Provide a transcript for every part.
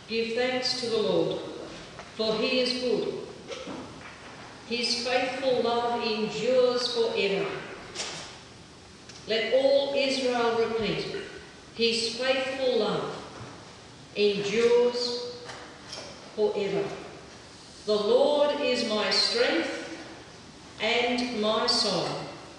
Give thanks to the Lord, for he is good. His faithful love endures forever. Let all Israel repeat, his faithful love endures forever. The Lord is my strength and my song.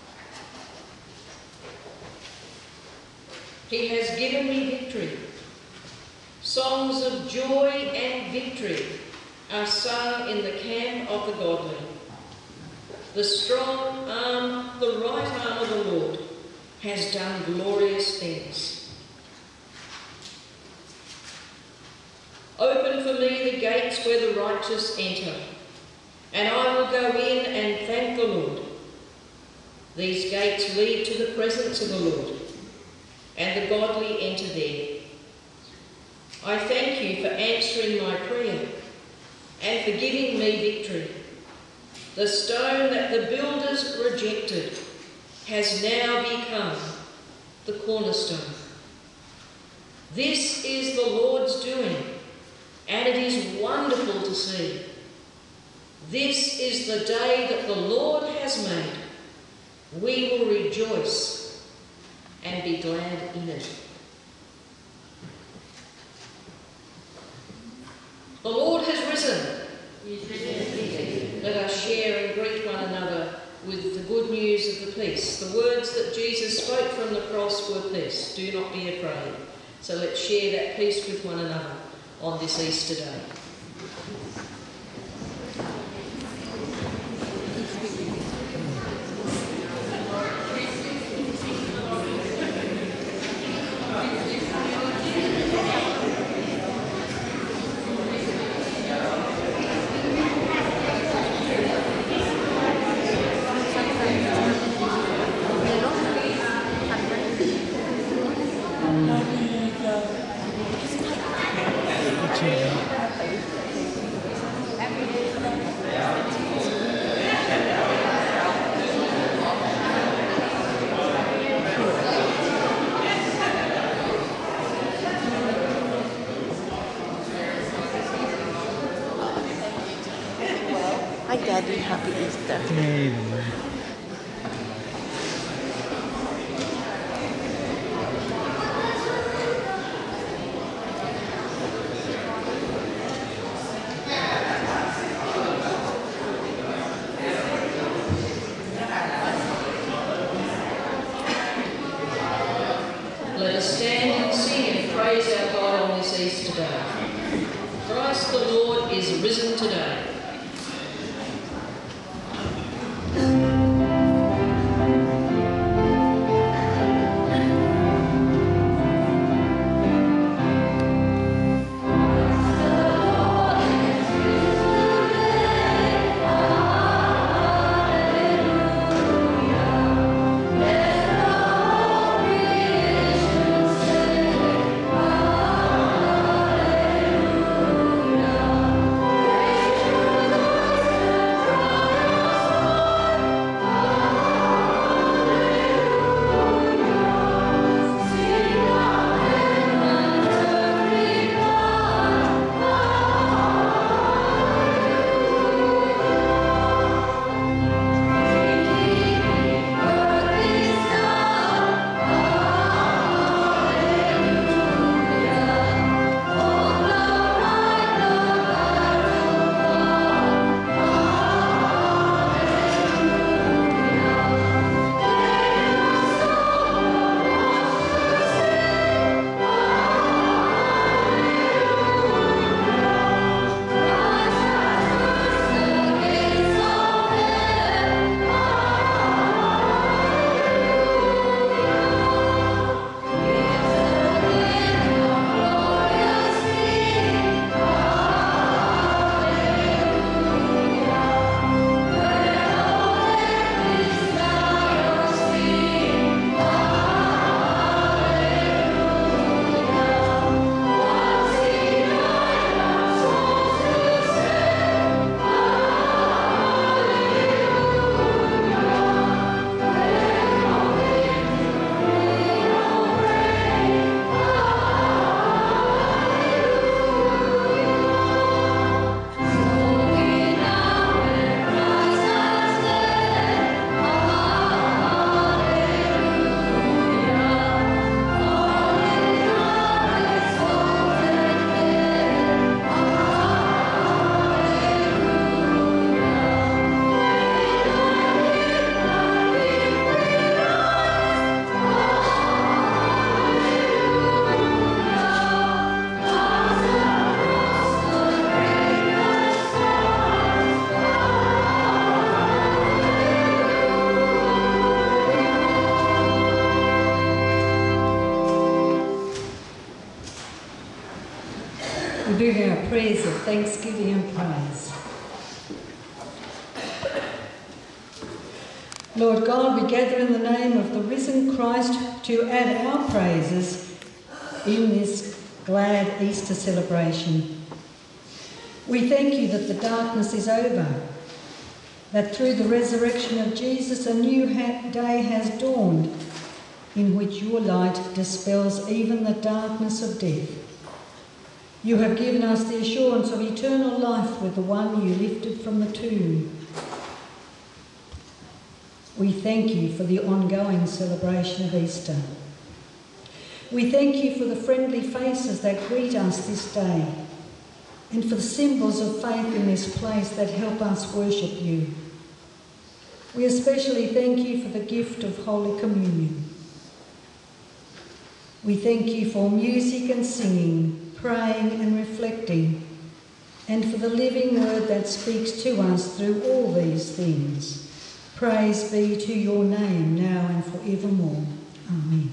He has given me victory. Songs of joy and victory are sung in the camp of the godly. The strong arm, the right arm of the Lord, has done glorious things. Open for me the gates where the righteous enter, and I will go in and thank the Lord. These gates lead to the presence of the Lord, and the godly enter there. I thank you for answering my prayer and for giving me victory. The stone that the builders rejected has now become the cornerstone. This is the Lord's doing, and it is wonderful to see. This is the day that the Lord has made. We will rejoice and be glad in it. The Lord has risen. Let us share and greet one another with the good news of the peace. The words that Jesus spoke from the cross were peace. Do not be afraid. So let's share that peace with one another on this Easter day. Hi Daddy, happy Easter. Let us stand and sing and praise our God on this Easter day. Christ the Lord is risen today. Hallelujah. prayers of thanksgiving and praise. Lord God, we gather in the name of the risen Christ to add our praises in this glad Easter celebration. We thank you that the darkness is over, that through the resurrection of Jesus a new day has dawned in which your light dispels even the darkness of death. You have given us the assurance of eternal life with the one you lifted from the tomb. We thank you for the ongoing celebration of Easter. We thank you for the friendly faces that greet us this day and for the symbols of faith in this place that help us worship you. We especially thank you for the gift of Holy Communion. We thank you for music and singing, praying and reflecting, and for the living word that speaks to us through all these things. Praise be to your name now and forevermore. Amen.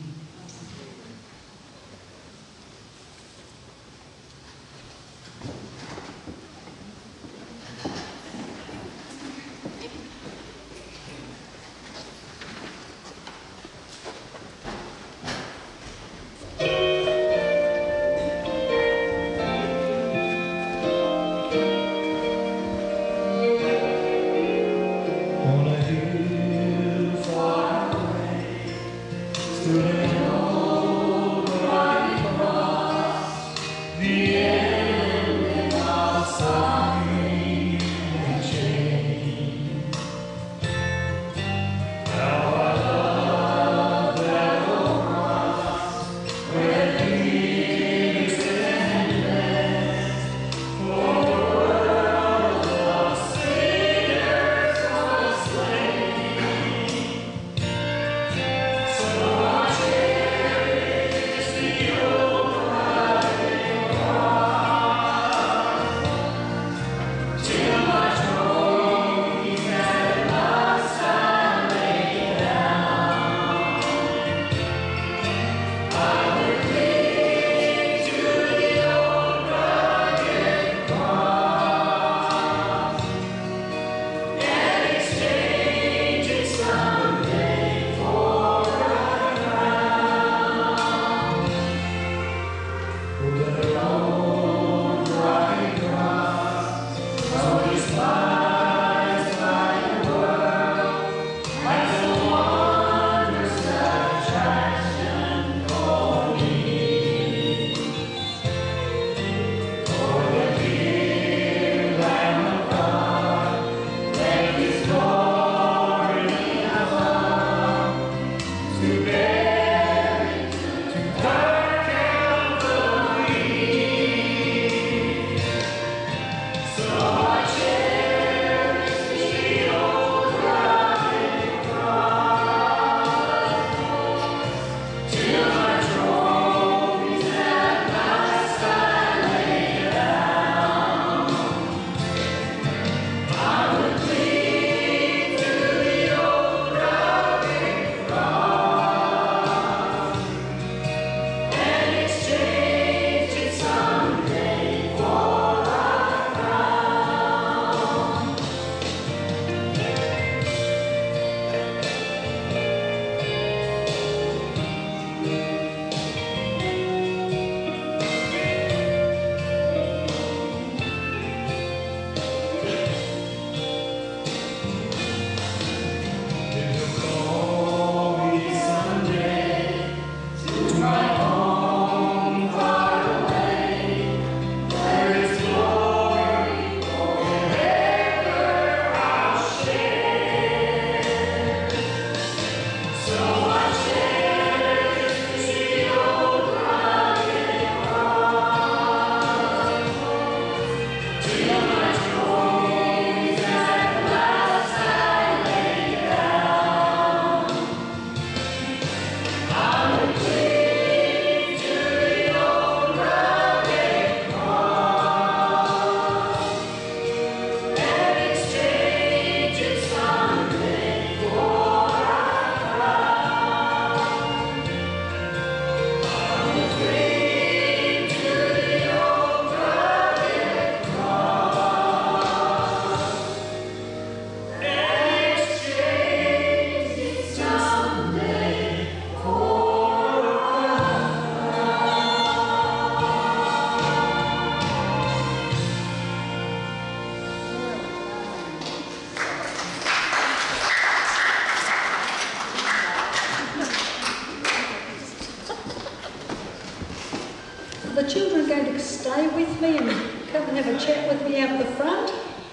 stay with me and come and have a chat with me out the front?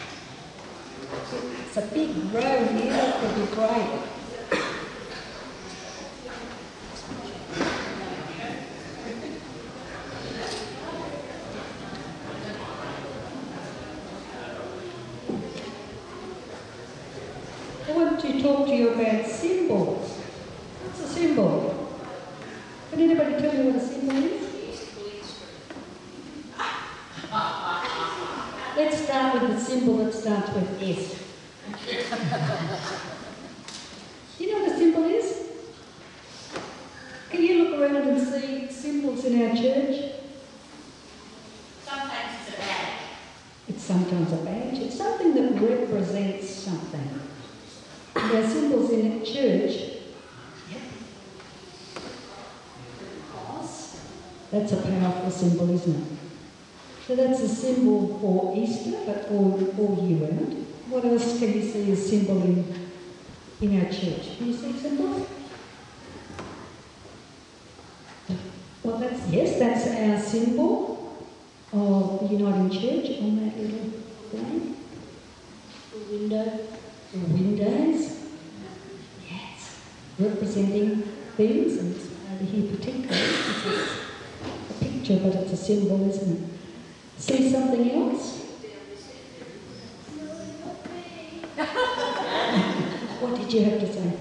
It's a big row here, that would be great. I want to talk to you about symbols. What's a symbol? Can anybody tell me what a symbol is? Let's start with the symbol that starts with S. You know what a symbol is? Can you look around and see symbols in our church? Sometimes it's a badge. It's sometimes a badge. It's something that represents something. There are symbols in a church. Cross. That's a powerful symbol, isn't it? So that's a symbol for Easter, but all year round. What else can you see as symbol in our church? Can you see symbols? Well, that's our symbol of the Uniting Church on that little thing. The window. The windows. Yes. Representing things, and it's over here particularly. It's a picture, but it's a symbol, isn't it? See something else? What did you have to say?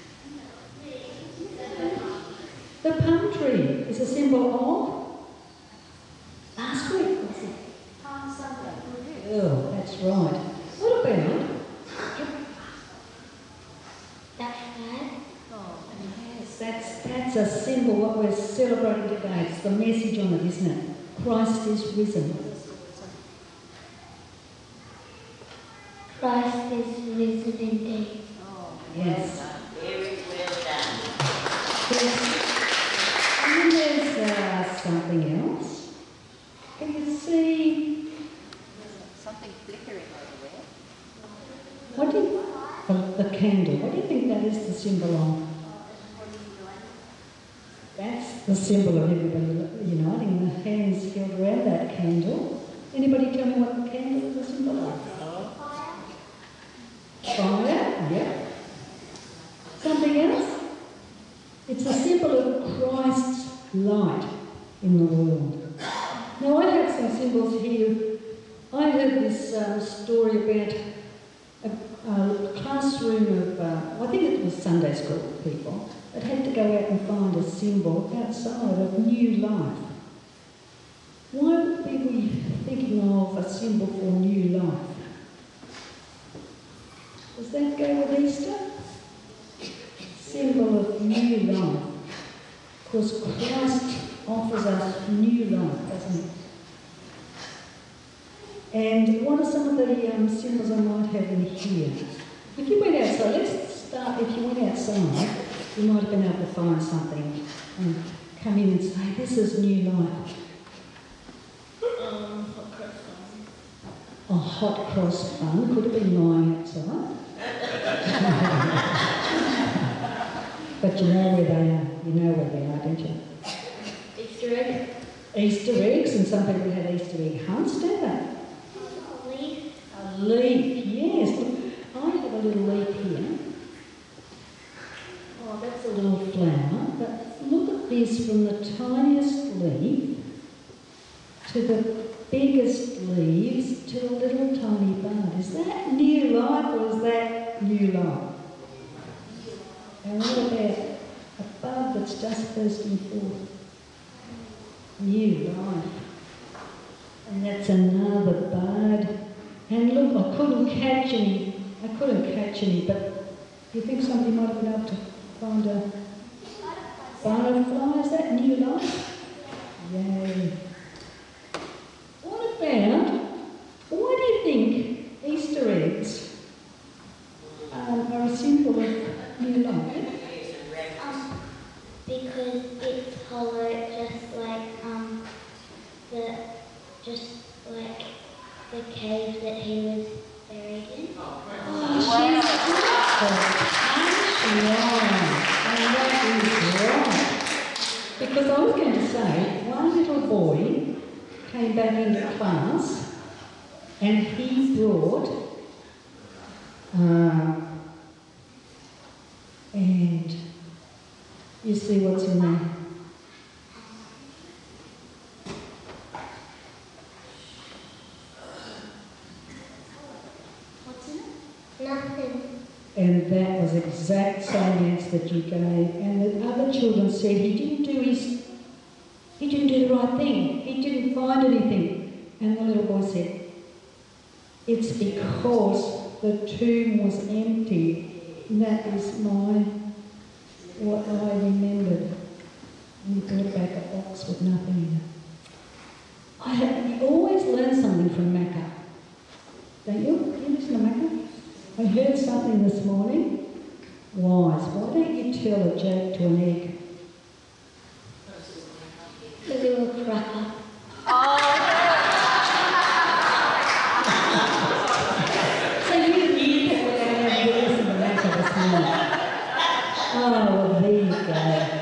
The palm tree is a symbol of last week, was it? Palm Sunday. Oh, that's right. What about That flag? yes, that's a symbol what we're celebrating today. It's the message on it, isn't it? Christ is risen. Christ is risen indeed. Yes. Very well done. Yes. And then there's something else. Can you see? Something flickering over there. What do you? The candle. What do you think that is the symbol of? That's the symbol of everybody uniting. The hands held around that candle. Anybody tell me what the candle is a symbol of? Fire. Yeah. Something else? It's a symbol of Christ's light in the world. Now I have some symbols here. I heard this story about a classroom of, I think it was Sunday school people, that had to go out and find a symbol outside of new life. Why would we be thinking of a symbol for new life? Does that go with Easter? Symbol of new life. Because Christ offers us new life, doesn't he? And what are some of the symbols I might have in here? If you went outside, let's start, if you went outside, you might have been able to find something and come in and say, this is new life. A hot cross bun, could have been lying outside. But you know where they are. You know where they are, don't you? Easter egg. Easter eggs, and some people have Easter egg hunts, don't they? Leaf. A leaf, yes. Look, I have a little leaf here. Oh, that's a little flower. But look at this, from the tiniest leaf to the biggest leaves to a little tiny bud. Is that new life or is that new life? And what about a bud that's just bursting forth? New life. And that's another bud. And look, I couldn't catch any, but do you think somebody might have been able to find a butterfly? Is that new life? Yay. What about, why do you think Easter eggs are a symbol of new life? Because it's hollow, just like the cave that he was buried in. Oh, wow. And that is right. Because I was going to say, one little boy came back into class and he brought, and you see what's in there? What's in it? Nothing. And that was the exact same answer that you gave. And the other children said he didn't do the right thing. He didn't find anything. And the little boy said, it's because the tomb was empty. And that is what I remembered. And he brought back a box with nothing in it. You always learn something from Macca. Don't you? Do you listen to Macca? I heard something this morning. Wise. Why don't you tell a joke to an egg? Because it will crack up. So you had without having to listen to Macca this morning. Oh, well, there you go.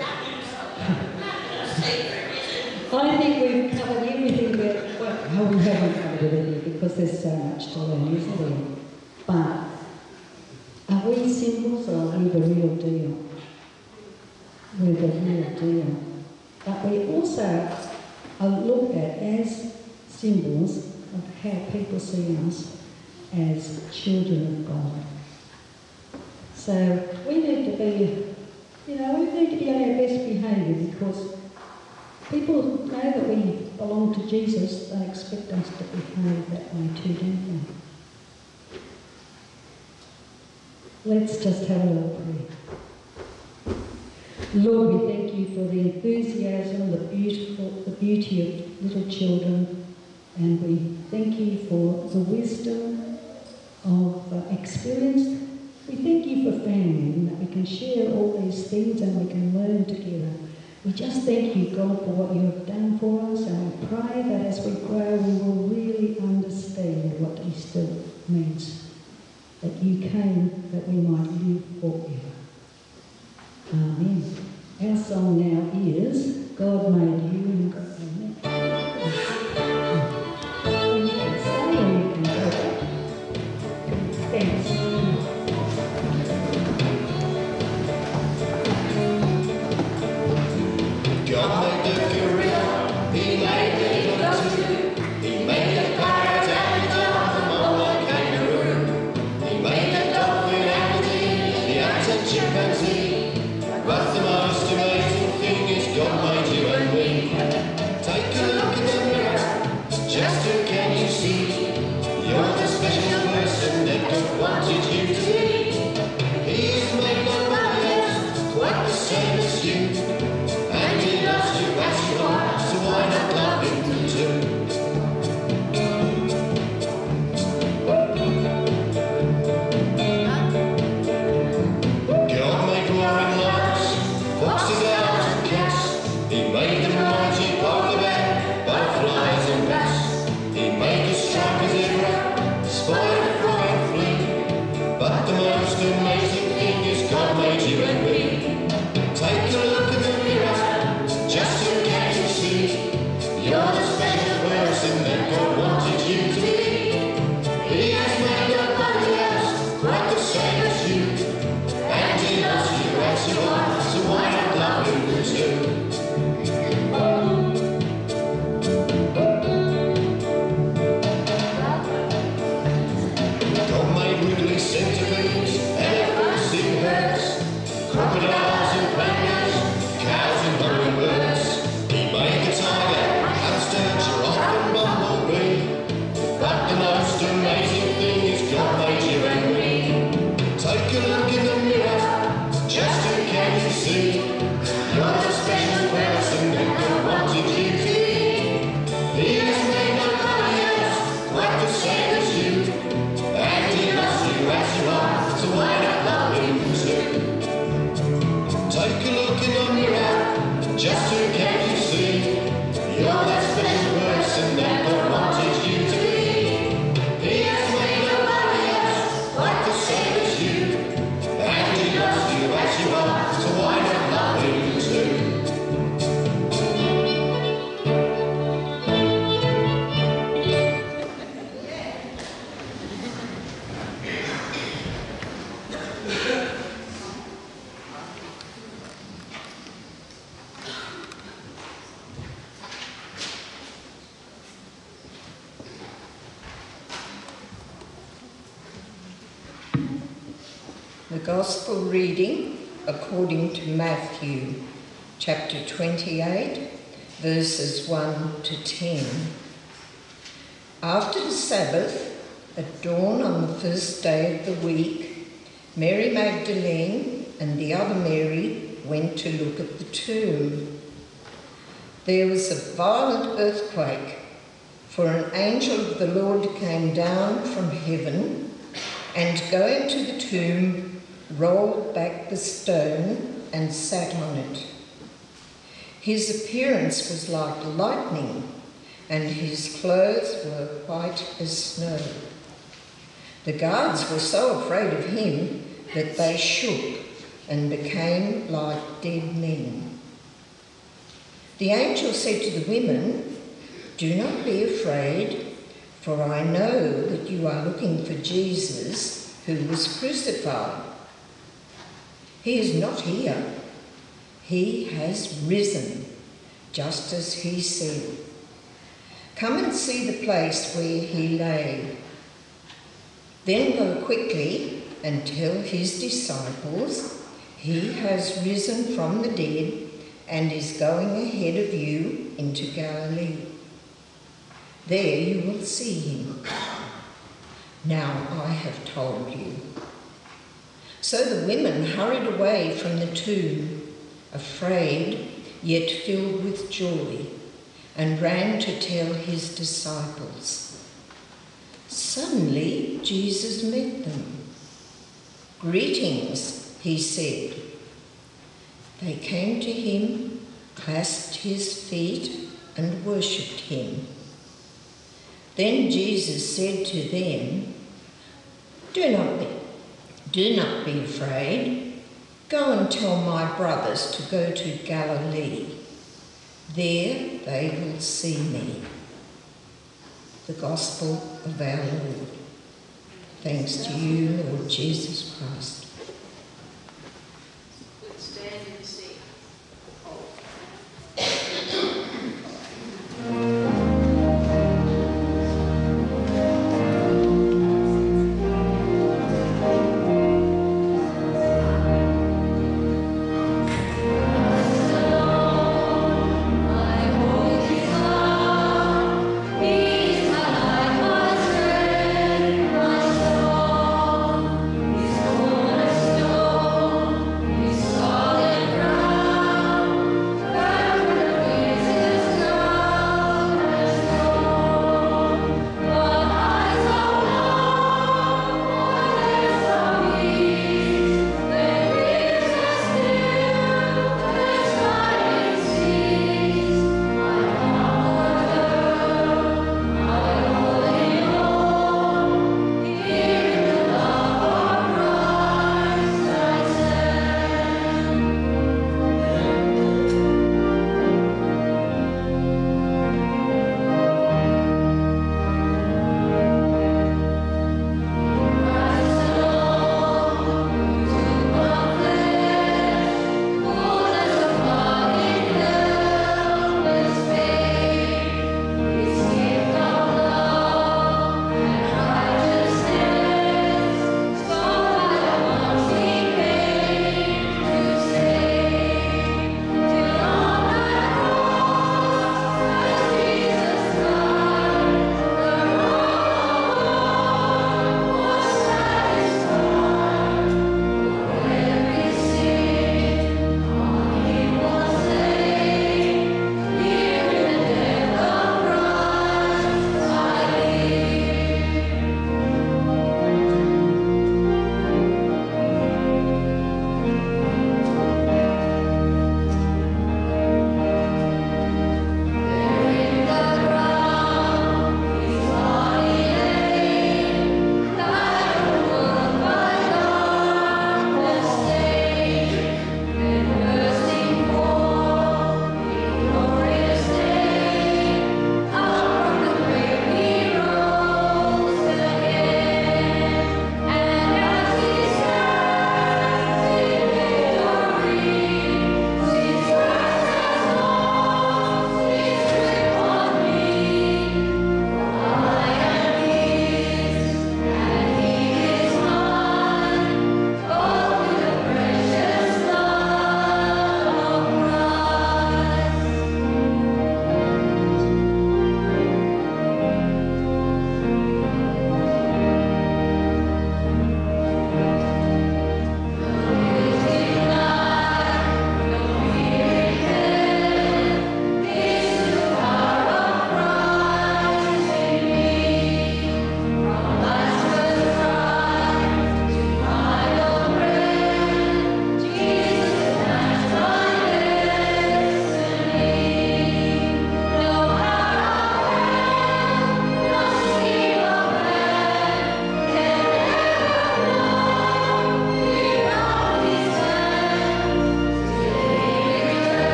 I think we've covered everything that, well, we haven't covered it here because there's so much to learn, isn't there? But are we symbols or are we the real deal? We're the real deal. But we also are looked at as symbols of how people see us as children of God. So we need to be, we need to be on our best behaviour because people know that we belong to Jesus. They expect us to behave that way too, don't they? Let's just have a little prayer. Lord, we thank you for the enthusiasm, the beauty of little children, and we thank you for the wisdom of experience. We thank you for family and that we can share all these things and we can learn together. We just thank you, God, for what you have done for us, and we pray that as we grow we will really understand what Easter means. That you came that we might live forever. Amen. Our song now is God Made You and God Made Me. And you can stay or you can go. Thanks. God made the gorilla, he made the eagle too. He made the parrot and the dove and the kangaroo. He made the dolphin and the deer, the ant and chimpanzee. But the most amazing thing is God made you and me. The Gospel reading according to Matthew, chapter 28, verses 1 to 10. After the Sabbath, at dawn on the first day of the week, Mary Magdalene and the other Mary went to look at the tomb. There was a violent earthquake, for an angel of the Lord came down from heaven and, going to the tomb, rolled back the stone and sat on it. His appearance was like lightning, and his clothes were white as snow. The guards were so afraid of him that they shook and became like dead men. The angel said to the women, "Do not be afraid, for I know that you are looking for Jesus who was crucified. He is not here. He has risen, just as he said. Come and see the place where he lay. Then go quickly and tell his disciples he has risen from the dead and is going ahead of you into Galilee. There you will see him. Now I have told you." So the women hurried away from the tomb, afraid yet filled with joy, and ran to tell his disciples. Suddenly Jesus met them. "Greetings," he said. They came to him, clasped his feet, and worshipped him. Then Jesus said to them, Do not be afraid. Go and tell my brothers to go to Galilee. There they will see me." The Gospel of our Lord. Thanks to you, Lord Jesus Christ. Let's stand and sing. My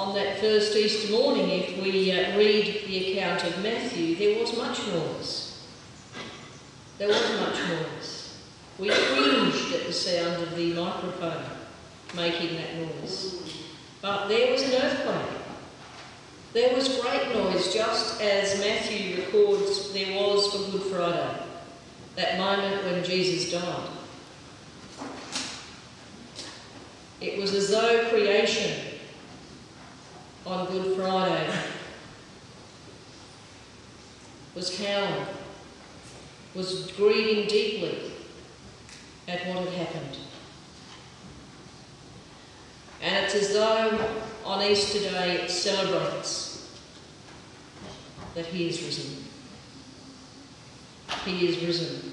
on that first Easter morning, if we read the account of Matthew, there was much noise. There was much noise. We cringed at the sound of the microphone making that noise. But there was an earthquake. There was great noise, just as Matthew records there was for Good Friday, that moment when Jesus died. It was as though creation on Good Friday was howling, was grieving deeply at what had happened. And it's as though on Easter Day it celebrates that he is risen. He is risen.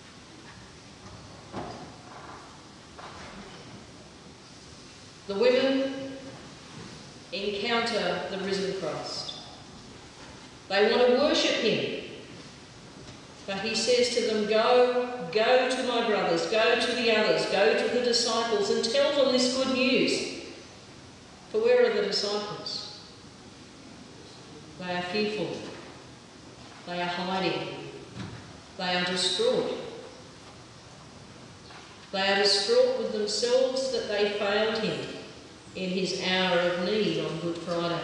The women encounter the risen Christ. They want to worship him. But he says to them, go to my brothers, go to the others, go to the disciples and tell them this good news. For where are the disciples? They are fearful. They are hiding. They are distraught. They are distraught with themselves that they failed him in his hour of need on Good Friday.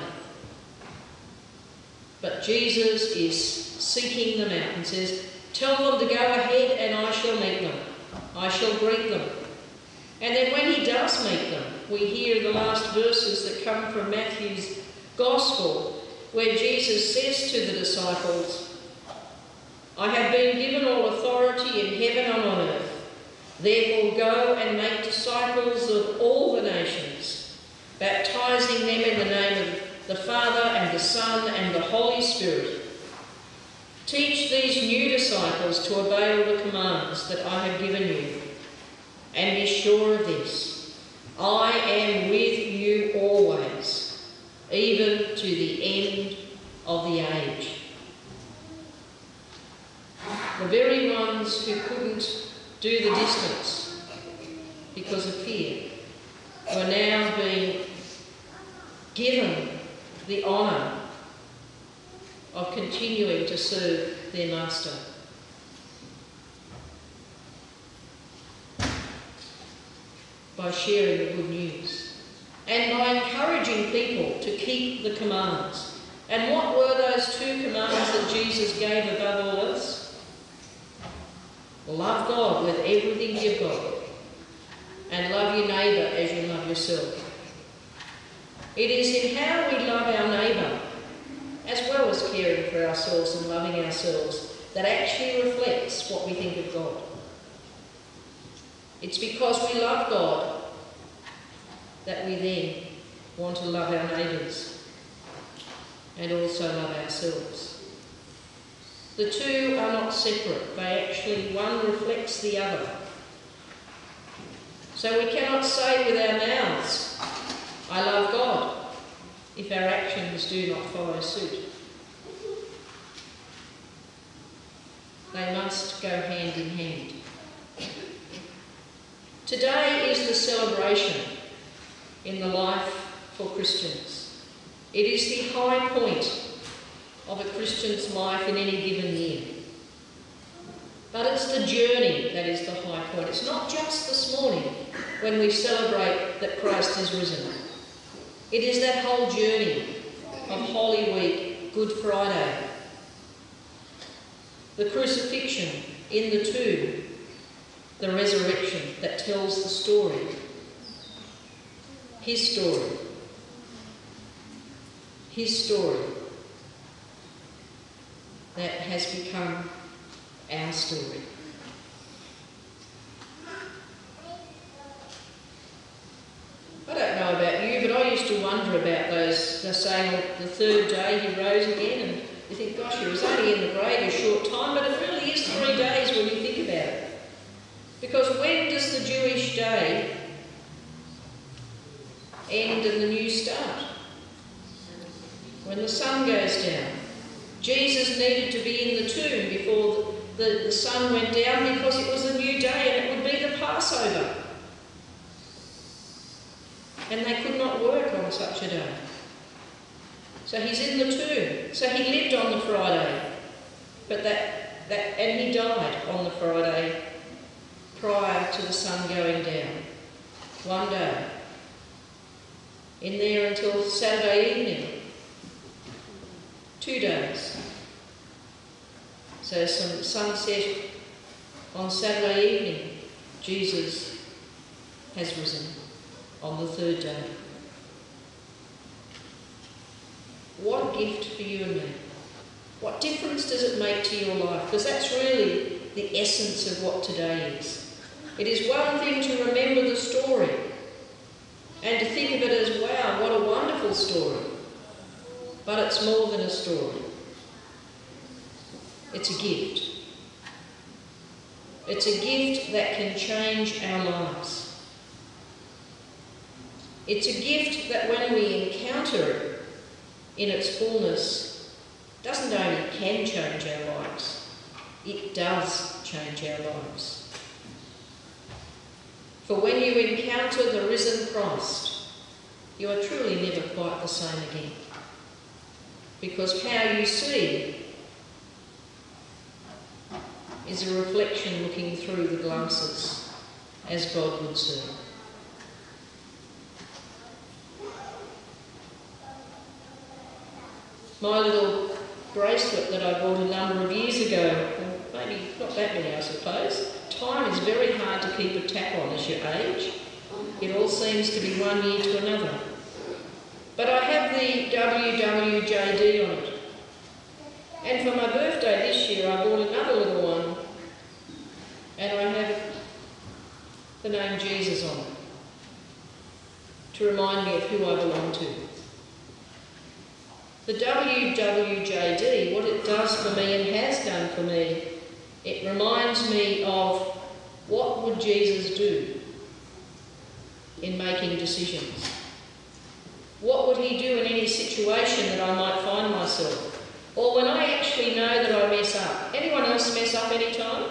But Jesus is seeking them out and says, tell them to go ahead and I shall meet them. I shall greet them. And then when he does meet them, we hear the last verses that come from Matthew's Gospel, where Jesus says to the disciples, I have been given all authority in heaven and on earth. Therefore go and make disciples of all the nations, baptizing them in the name of the Father and the Son and the Holy Spirit. Teach these new disciples to obey all the commands that I have given you. And be sure of this, I am with you always, even to the end of the age. The very ones who couldn't do the distance because of fear were now being given the honour of continuing to serve their master. By sharing the good news and by encouraging people to keep the commands. And what were those two commands that Jesus gave above all else? Love God with everything you've got and love your neighbour as you love yourself. It is in how we love our neighbour, as well as caring for ourselves and loving ourselves, that actually reflects what we think of God. It's because we love God that we then want to love our neighbours and also love ourselves. The two are not separate. They actually, one reflects the other. So we cannot say with our mouths, I love God, if our actions do not follow suit. They must go hand in hand. Today is the celebration in the life for Christians. It is the high point of a Christian's life in any given year. But it's the journey that is the high point. It's not just this morning when we celebrate that Christ is risen. It is that whole journey of Holy Week, Good Friday, the crucifixion in the tomb, the resurrection that tells the story, his story that has become our story. I don't know about you, but I used to wonder about those, they're saying the third day he rose again, and you think, gosh, he was only in the grave a short time, but it really is 3 days when you think about it. Because when does the Jewish day end and the new start? When the sun goes down. Jesus needed to be in the tomb before the sun went down because it was a new day and it would be the Passover. And they could not work on such a day. So he's in the tomb. So he lived on the Friday, and he died on the Friday prior to the sun going down. One day. In there until Saturday evening. 2 days. So some sunset on Saturday evening, Jesus has risen on the 3rd day. What a gift for you and me. What difference does it make to your life? Because that's really the essence of what today is. It is one thing to remember the story and to think of it as, wow, what a wonderful story. But it's more than a story. It's a gift. It's a gift that can change our lives. It's a gift that when we encounter it in its fullness, doesn't only can change our lives, it does change our lives. For when you encounter the risen Christ, you are truly never quite the same again. Because how you see is a reflection looking through the glasses as God would see. My little bracelet that I bought a number of years ago, maybe not that many I suppose, time is very hard to keep a tap on as you age. It all seems to be one year to another. But I have the WWJD on it. And for my birthday this year I bought another little one and I have the name Jesus on it to remind me of who I belong to. The WWJD, what it does for me and has done for me, it reminds me of what would Jesus do in making decisions. What would he do in any situation that I might find myself? Or when I actually know that I mess up. Anyone else mess up any time?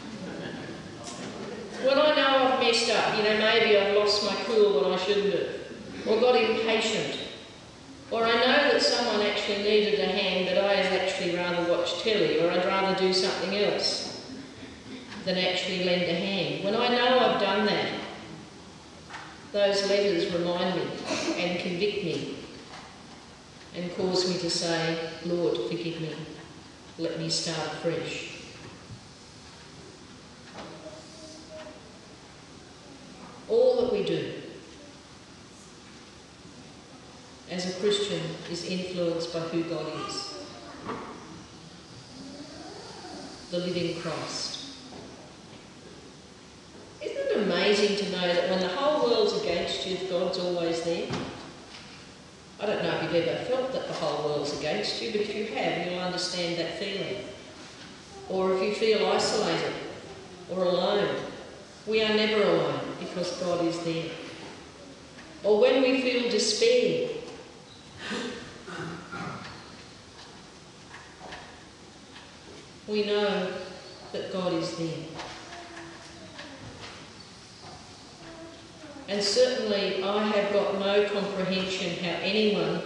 When I know I've messed up, maybe I've lost my cool when I shouldn't have, or got impatient, or I know that someone actually needed a hand but I'd actually rather watch telly, or I'd rather do something else than actually lend a hand. When I know I've done that, those letters remind me and convict me and cause me to say, Lord, forgive me. Let me start afresh. All that we do as a Christian is influenced by who God is. The living Christ. Isn't it amazing to know that when the whole world's against you, God's always there? I don't know if you've ever felt that the whole world's against you, but if you have, you'll understand that feeling. Or if you feel isolated or alone, we are never alone because God is there. Or when we feel despair, we know that God is there. And certainly I have got no comprehension how anyone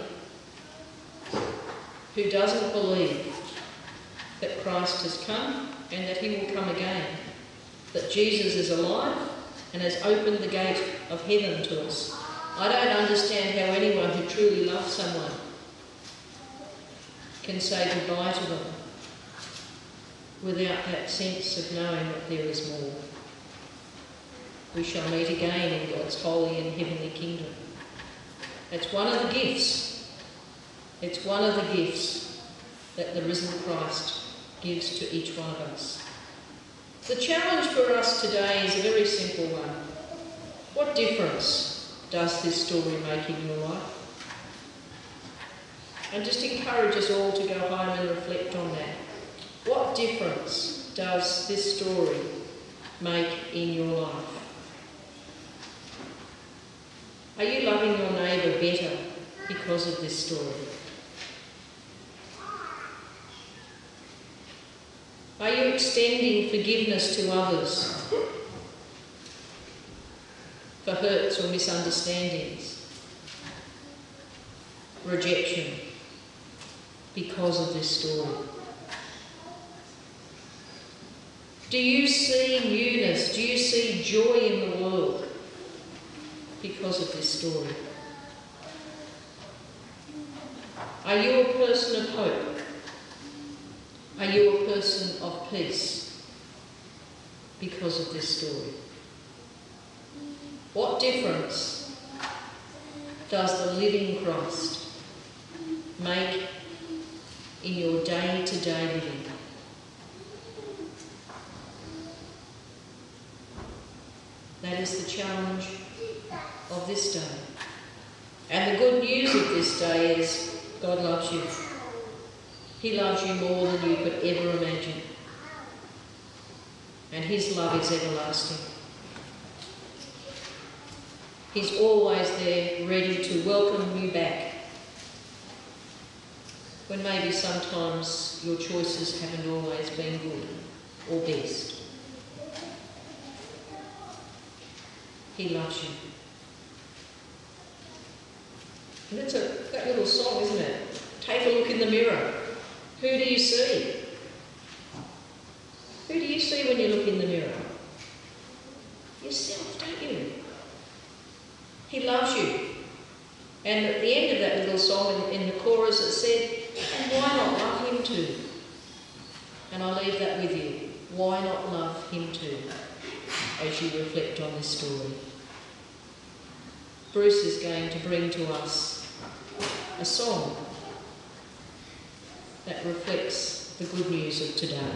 who doesn't believe that Christ has come and that he will come again, that Jesus is alive and has opened the gate of heaven to us. I don't understand how anyone who truly loves someone can say goodbye to them without that sense of knowing that there is more. We shall meet again in God's holy and heavenly kingdom. It's one of the gifts. It's one of the gifts that the risen Christ gives to each one of us. The challenge for us today is a very simple one. What difference does this story make in your life? And just encourage us all to go home and reflect on that. What difference does this story make in your life? Are you loving your neighbour better because of this story? Are you extending forgiveness to others for hurts or misunderstandings, rejection, because of this story? Do you see newness? Do you see joy in the world because of this story? Are you a person of hope? Are you a person of peace because of this story? What difference does the living Christ make in your day-to-day living? That is the challenge of this day. And the good news of this day is God loves you. He loves you more than you could ever imagine. And his love is everlasting. He's always there, ready to welcome you back, when maybe sometimes your choices haven't always been good or best. He loves you. And it's a great little song, isn't it? Take a look in the mirror. Who do you see? Who do you see when you look in the mirror? Yourself, don't you? He loves you. And at the end of that little song, in the chorus, it said, and why not love him too? And I leave that with you. Why not love him too, as you reflect on this story? Bruce is going to bring to us a song that reflects the good news of today.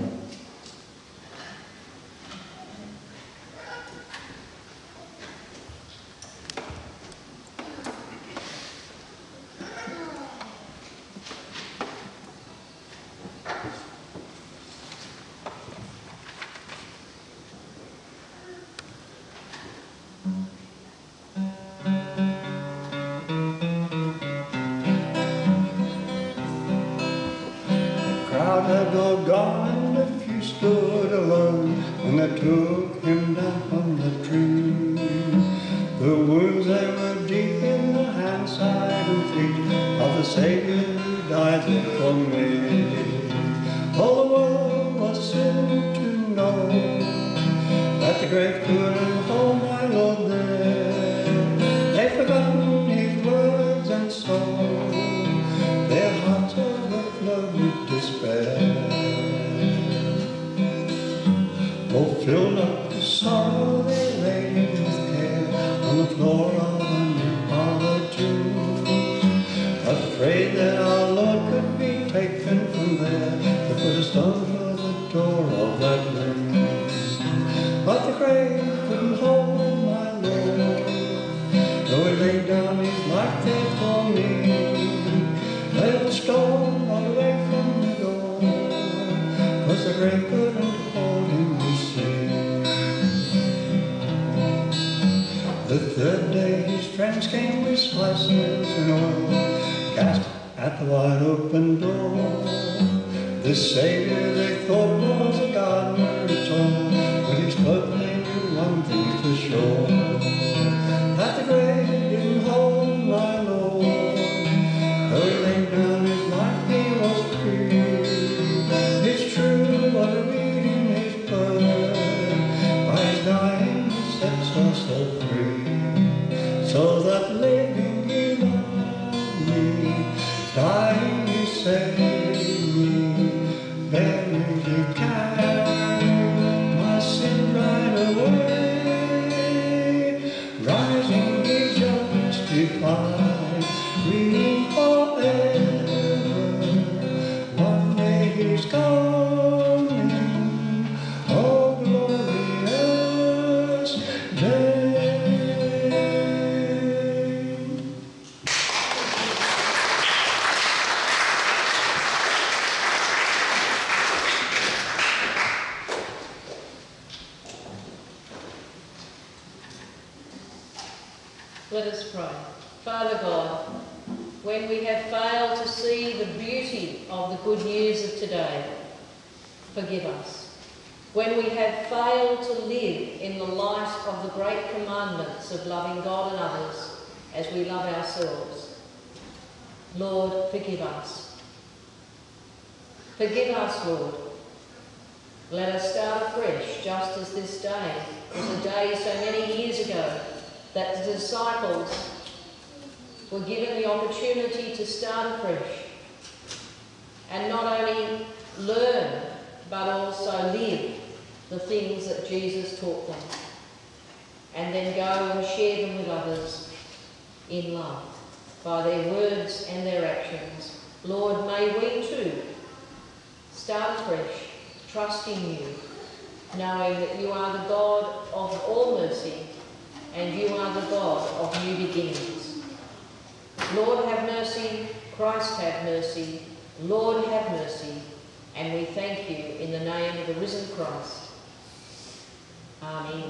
Gone, a few stood alone when they took him down from the tree. The wounds they were deep in the hands, side and feet of the Saviour who died there for me. All the world was soon to know that the grave couldn't hold my Lord there. They'd forgotten his words and so their hearts overflowed with despair. Oh, filled up with sorrow, they laid him with care on the floor of a new parlour tomb, afraid that our Lord could be taken from there to put a stone for the door of that room. But the grave couldn't hold my Lord, though he laid down his life there for me. They were stone all the way from the door, 'cause the grave couldn't hold him, you see. The third day his friends came with spices and oil, cast at the wide open door. This Saviour they thought was a gardener at all, with his cloak they knew one thing for sure, that the grave didn't hold my Lord. Though he laid down his life, he was free. It's true what I read in his word, by his dying he sets us all free. So that living he loved me, dying he saved me, buried he carried my sin right away, rising he justified me forever. One day he's coming, oh glorious day. Let us pray. Father God, when we have failed to see the beauty of the good news of today, forgive us. When we have failed to live in the light of the great commandments of loving God and others as we love ourselves, Lord, forgive us. Forgive us, Lord. Let us start afresh, just as this day was a day so many years ago that the disciples were given the opportunity to start afresh and not only learn but also live the things that Jesus taught them, and then go and share them with others in love by their words and their actions. Lord, may we too start afresh, trusting you, knowing that you are the God of all mercy and you are the God of new beginnings. Lord, have mercy. Christ, have mercy. Lord, have mercy. And we thank you in the name of the risen Christ. Amen.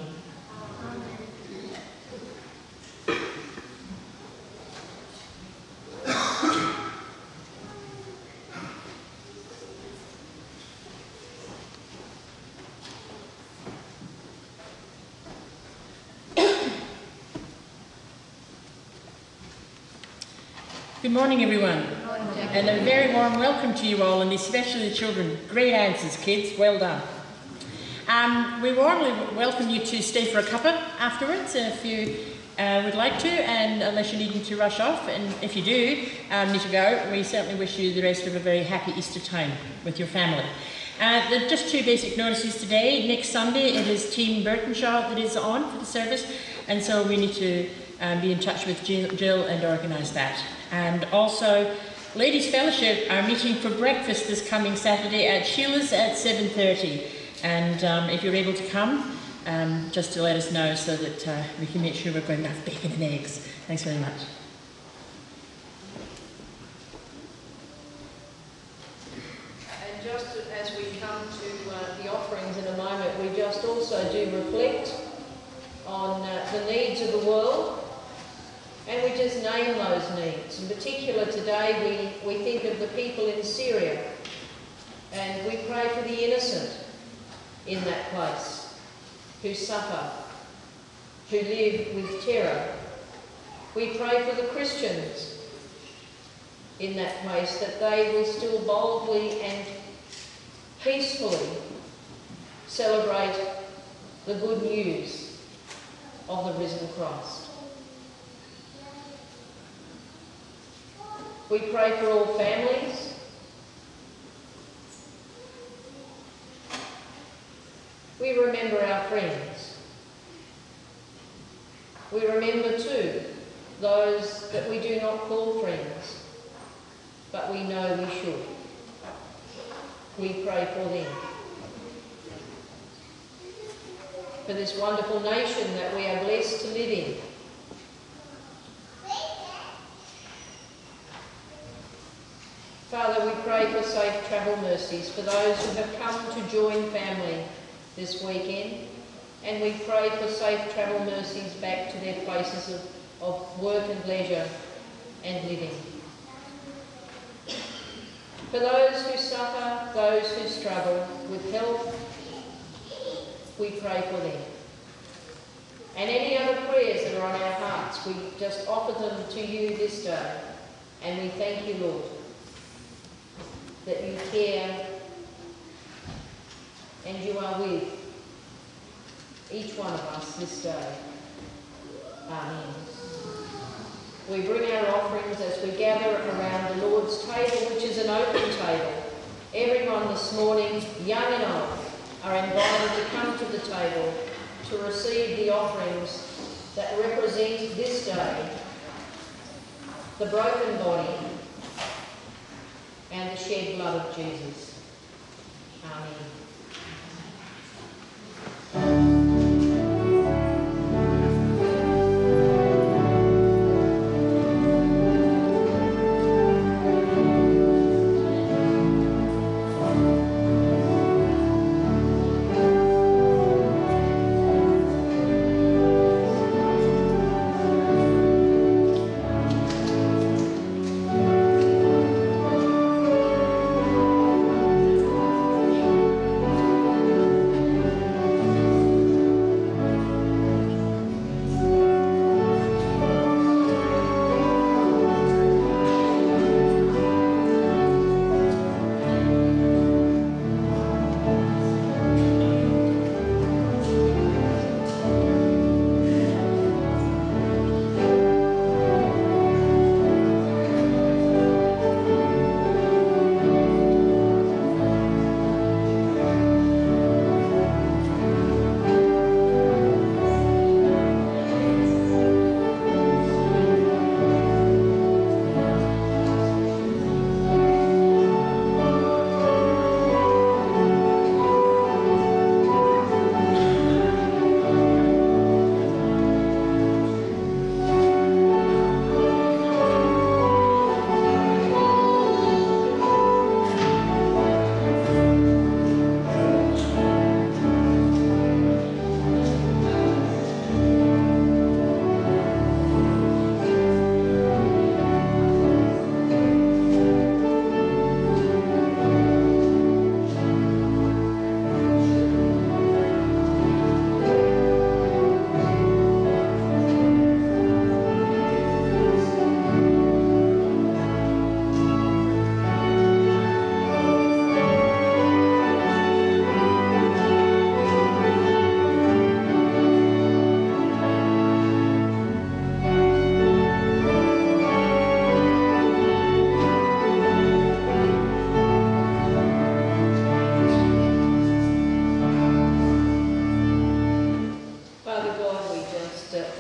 Good morning, everyone, and a very warm welcome to you all, and especially the children. Great answers, kids. Well done. We warmly welcome you to stay for a cuppa afterwards, if you would like to, and unless you're needing to rush off, and if you do need to go, we certainly wish you the rest of a very happy Easter time with your family. There are just two basic notices today. Next Sunday, it is Team Burtonshaw that is on for the service, and so we need to be in touch with Jill and organise that. And also, Ladies' Fellowship are meeting for breakfast this coming Saturday at Sheila's at 7:30. And if you're able to come, just to let us know so that we can make sure we've got enough bacon and eggs. Thanks very much. And just as we come to the offerings in a moment, we just also do reflect on the needs of the world. And we just name those needs. In particular today we think of the people in Syria, and we pray for the innocent in that place who suffer, who live with terror. We pray for the Christians in that place, that they will still boldly and peacefully celebrate the good news of the risen Christ. We pray for all families. We remember our friends. We remember too those that we do not call friends, but we know we should. We pray for them. For this wonderful nation that we are blessed to live in. Father, we pray for safe travel mercies for those who have come to join family this weekend, and we pray for safe travel mercies back to their places of work and leisure and living. For those who suffer, those who struggle with health, we pray for them. And any other prayers that are on our hearts, we just offer them to you this day, and we thank you, Lord, that you care and you are with each one of us this day. Amen. We bring our offerings as we gather around the Lord's table, which is an open table. Everyone this morning, young and old, are invited to come to the table to receive the offerings that represent this day the broken body and the shed blood of Jesus. Amen.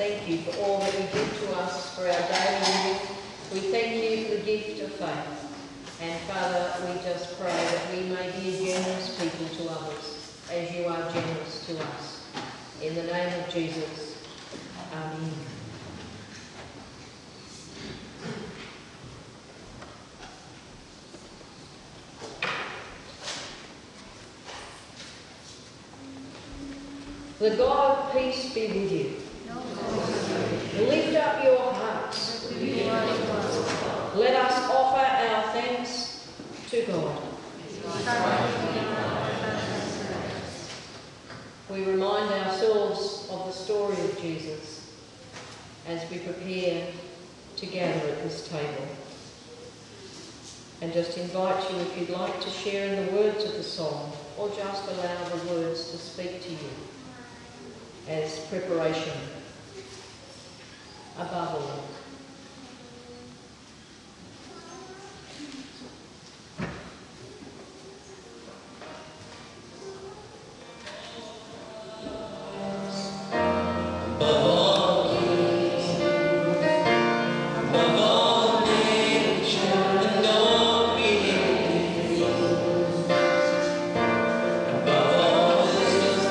thank you for all that you give to us for our daily living. We thank you for the gift of faith. And Father, we just pray that we may be a generous people to others, as you are generous to us. In the name of Jesus, amen. The God of peace be with you. Lift up your hearts. Let us offer our thanks to God. We remind ourselves of the story of Jesus as we prepare to gather at this table. And just invite you, if you'd like, to share in the words of the song, or just allow the words to speak to you as preparation above all.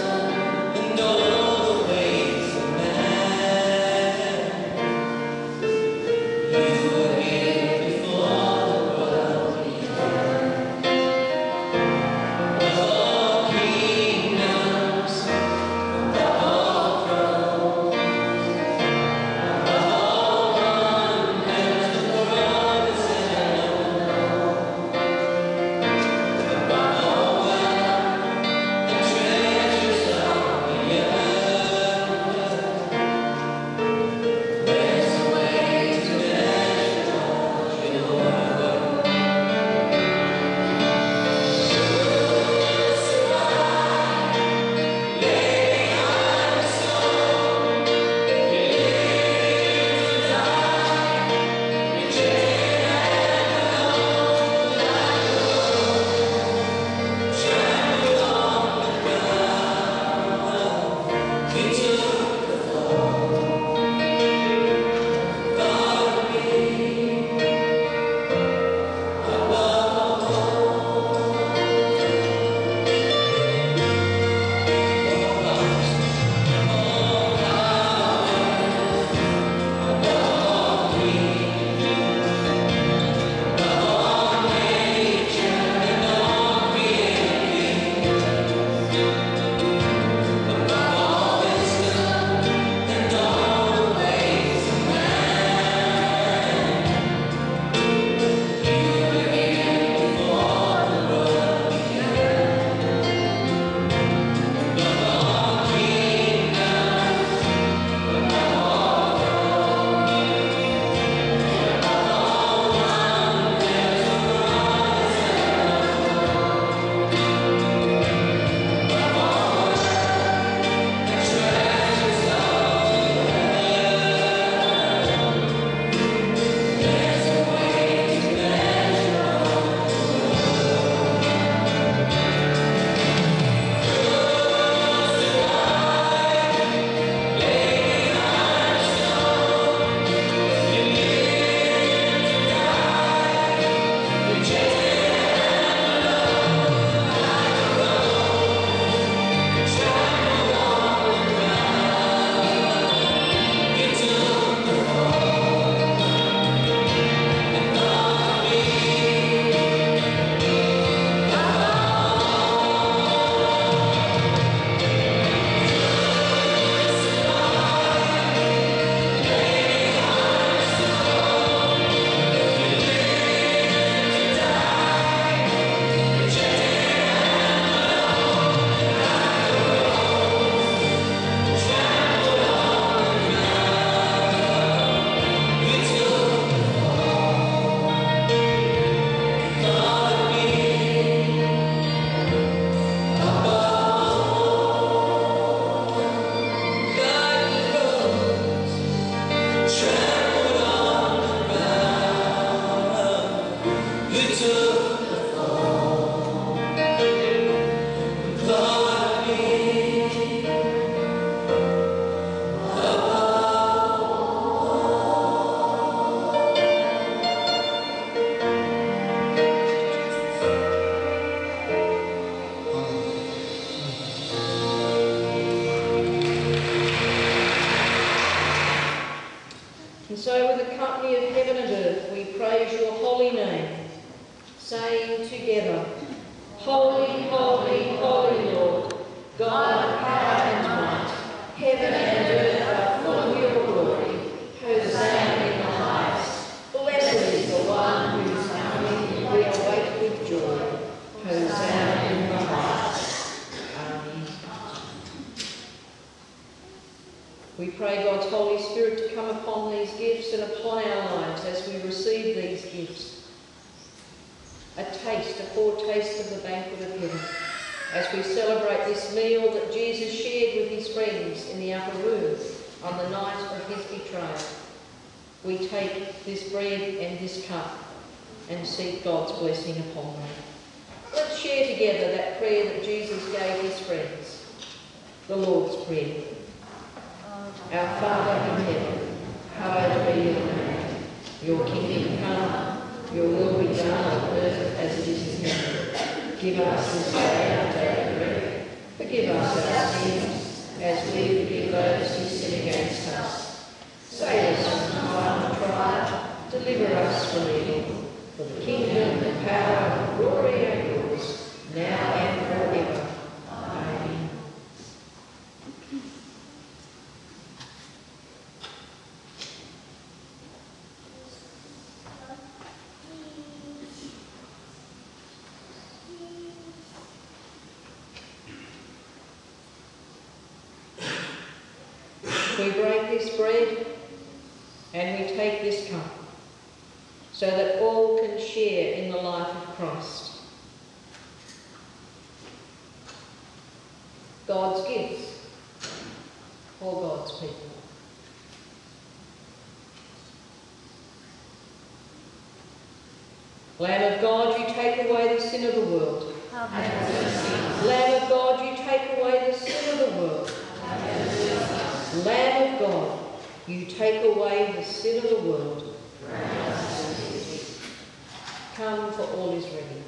And all the ways of man. Holy, holy, holy Lord, God of power and might, heaven and earth are full of your glory. Hosanna in the highest. Blessed is the one whose coming we await with joy. Hosanna in the highest. Amen. We pray God's Holy Spirit to come upon these gifts and apply our lives as we receive these gifts. A taste, a foretaste of the banquet of heaven, as we celebrate this meal that Jesus shared with his friends in the upper room on the night of his betrayal. We take this bread and this cup and seek God's blessing upon them. Let's share together that prayer that Jesus gave his friends, the Lord's Prayer. Our Father in heaven, hallowed be your name. Your kingdom come, your will be done on earth as it is in heaven. Give us this day our daily bread. Forgive us our sins, as we forgive those who sin against us. Save us from harm and trial. Deliver us from evil. For the kingdom, the power, and the glory are yours, now and forever. Amen. We break this bread and we take this cup so that all can share in the life of Christ. God's gifts for God's people. Lamb of God, you take away the sin of the world. Lamb of God, you take away the sin of the world. Lamb of God, you take away the sin of the world. Come, for all is ready.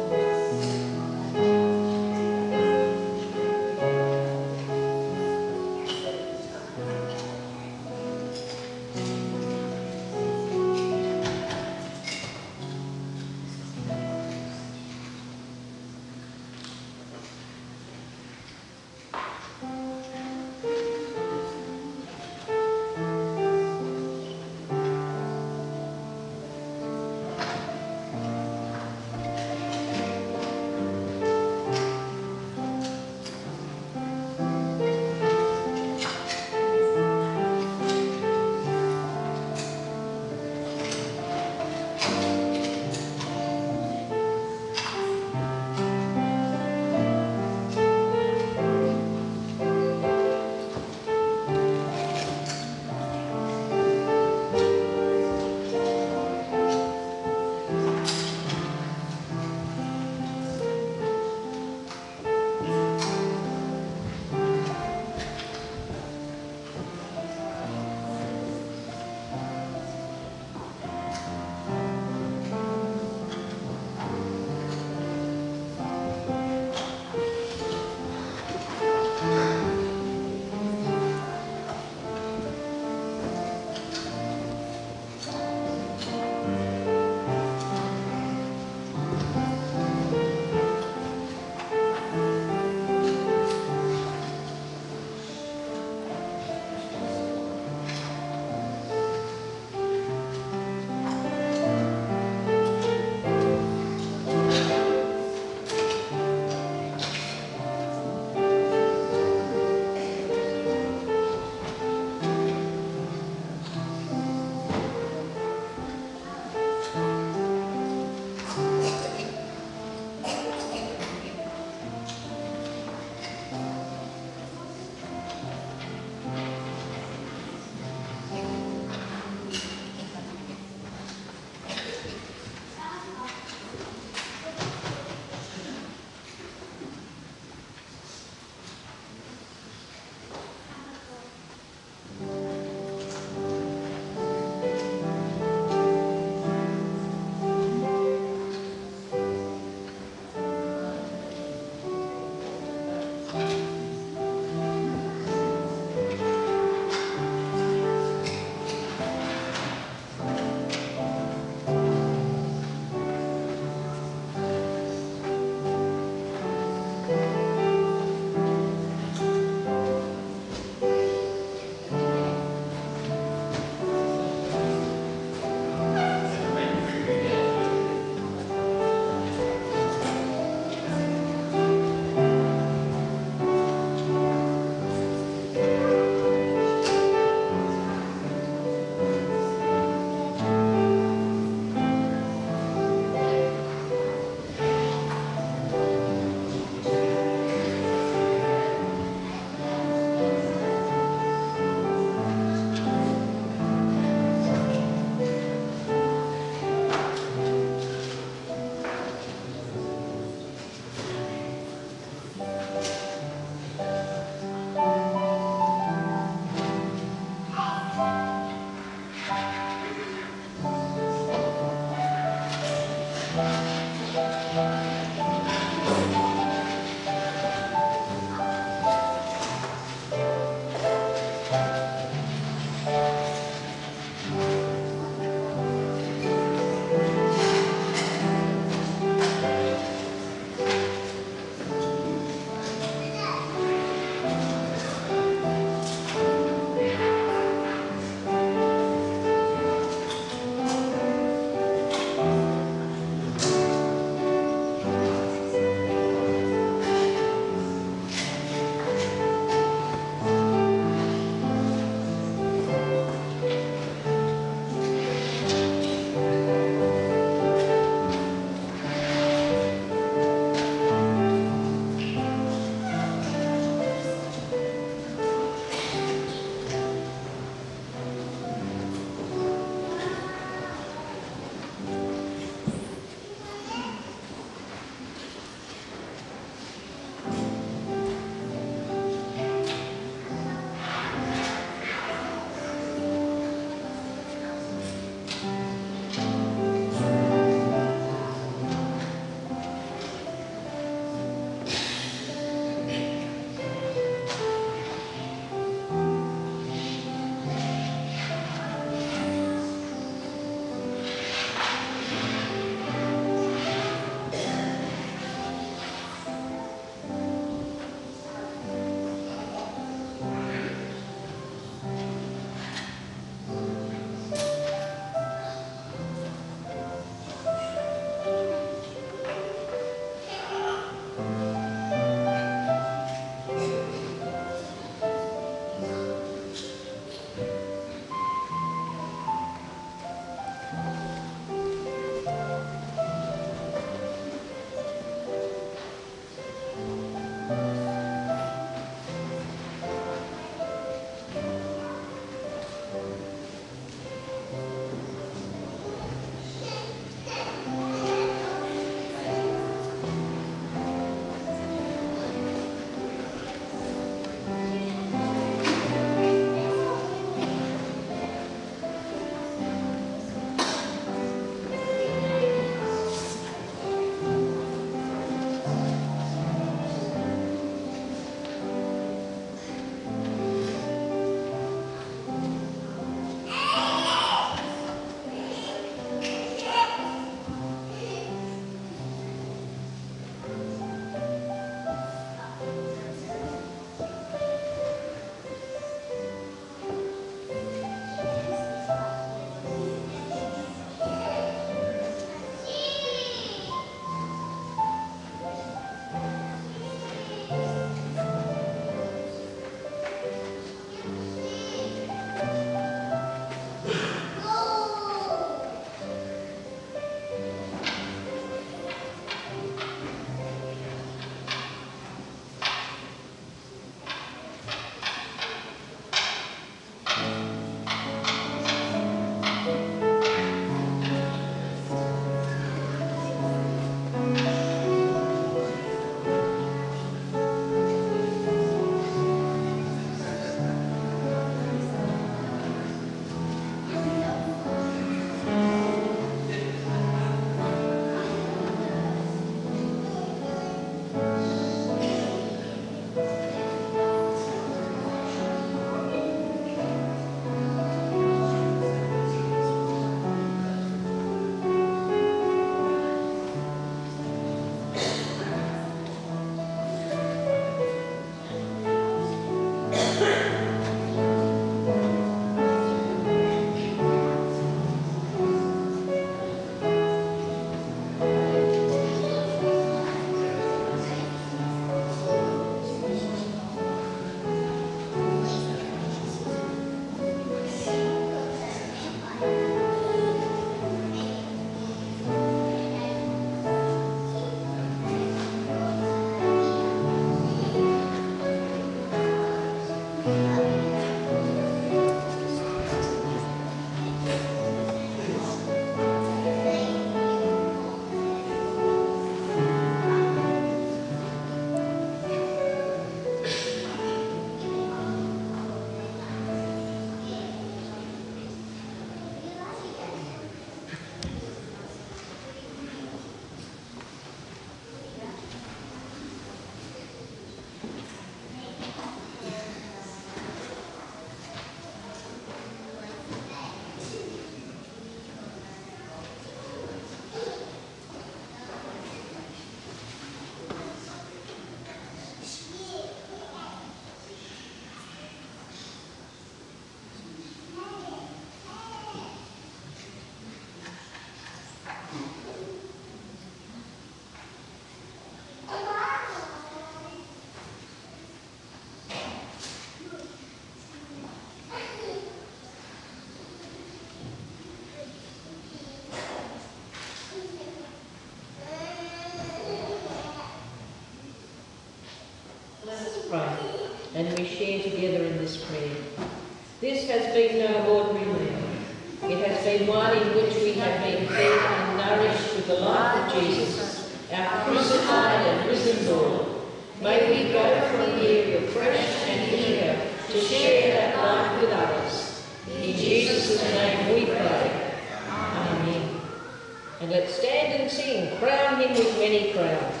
stand together in this prayer. This has been no ordinary meal. It has been one in which we have been fed and nourished with the life of Jesus, our crucified and risen Lord. May we go from here refreshed and eager to share that life with others. In Jesus' name we pray. Amen. And let's stand and sing, Crown Him with Many Crowns.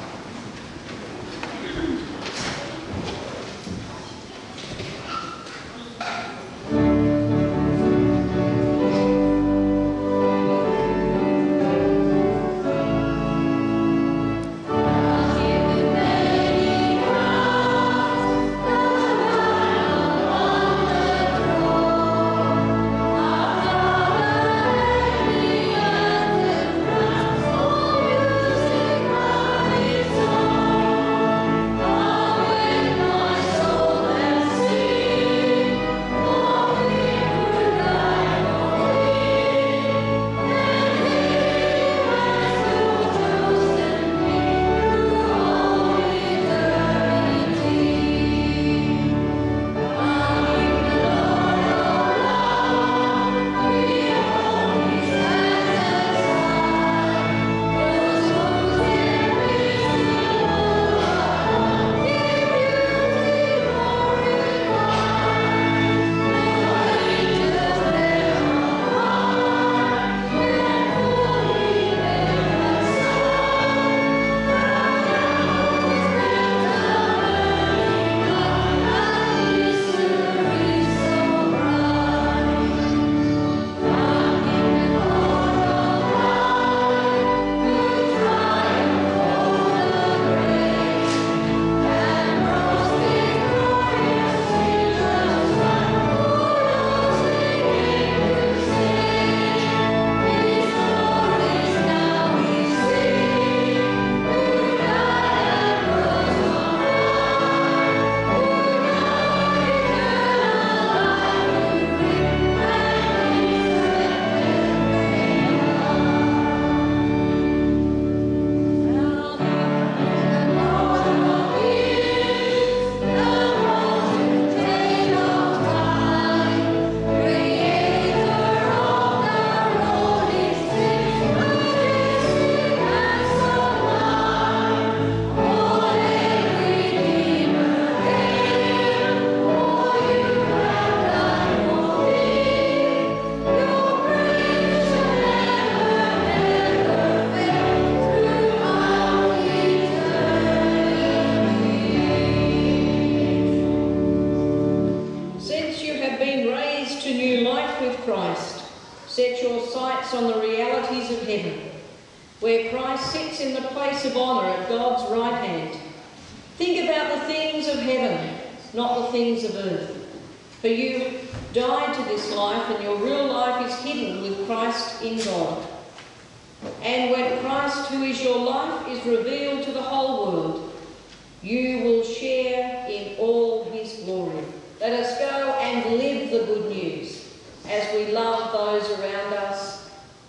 Set your sights on the realities of heaven, where Christ sits in the place of honour at God's right hand. Think about the things of heaven, not the things of earth. For you died to this life, and your real life is hidden with Christ in God. And when Christ, who is your life, is revealed to the whole world, you will share in all his glory. Let us go and live the good news as we love those around us,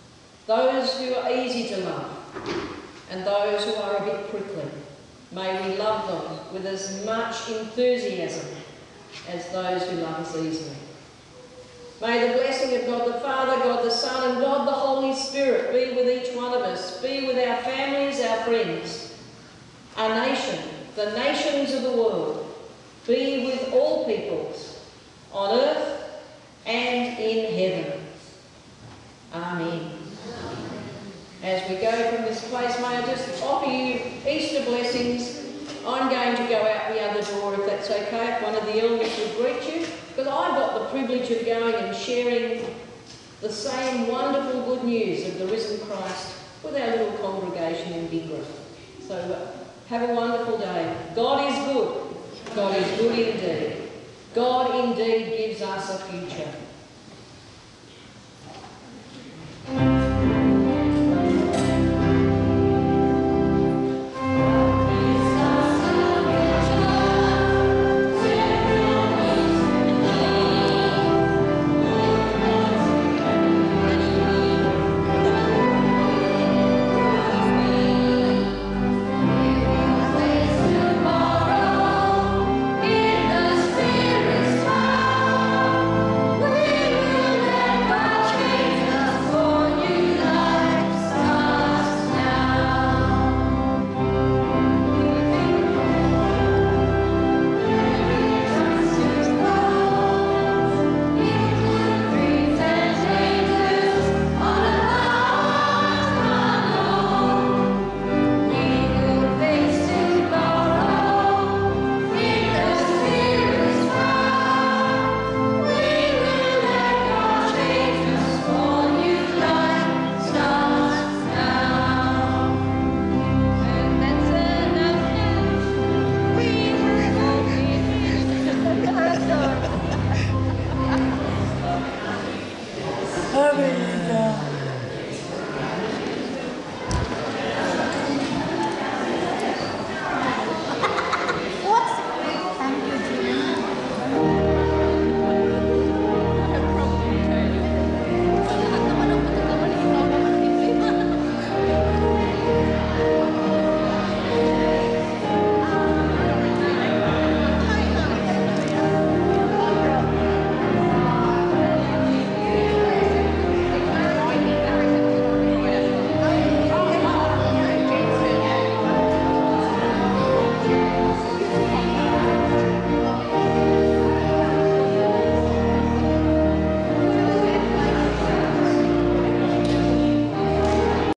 those who are easy to love, and those who are a bit prickly. May we love them with as much enthusiasm as those who love us easily. May the blessing of God the Father, God the Son, and God the Holy Spirit be with each one of us, be with our families, our friends, our nation, the nations of the world, be with all peoples on earth and in heaven. Amen. As we go from this place, may I just offer you Easter blessings. I'm going to go out the other door, if that's okay, if one of the elders would greet you, because I've got the privilege of going and sharing the same wonderful good news of the risen Christ with our little congregation in Big Grove. So have a wonderful day. God is good. God is good indeed. God indeed gives us a future.